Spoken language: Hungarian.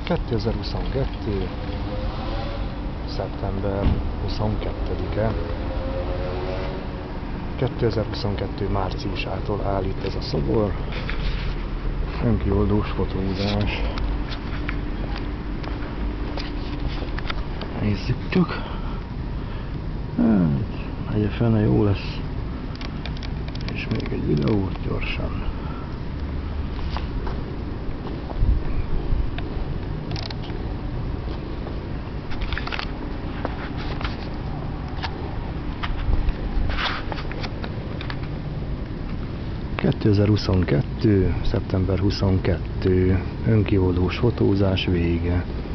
2022. szeptember 22-e. 2022. márciusától áll itt ez a szobor. Önkioldós fotózás. Nézzük csak. Hát, egye fene jó lesz. És még egy videót gyorsan. ...2022. szeptember 22. önkioldós fotózás vége.